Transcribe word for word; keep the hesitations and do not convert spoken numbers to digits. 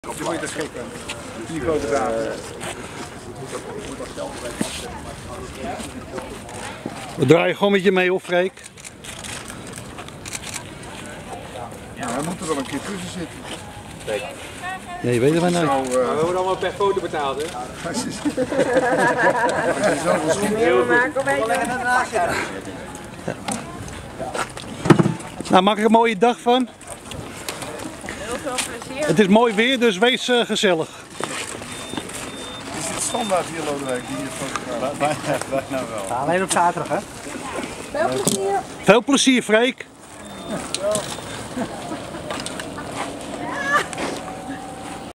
Je moet je schikken. Die fotografen. We draaien gewoon met je mee op, Freek. Ja, hij moet er wel een keer tussen zitten. Nee, je weet het maar nooit. Nou, uh... we worden allemaal per foto betaald, hè? Als je zoveel Meer maken, weet je. Nou, maak er een mooie dag van. Heel veel plezier. Het is mooi weer, dus wees uh, gezellig. Is dit standaard hier, Lodewijk, die hier fotograaf? Bijna, bijna wel. Ja, alleen op zaterdag, hè? Veel plezier. Veel plezier, Freek.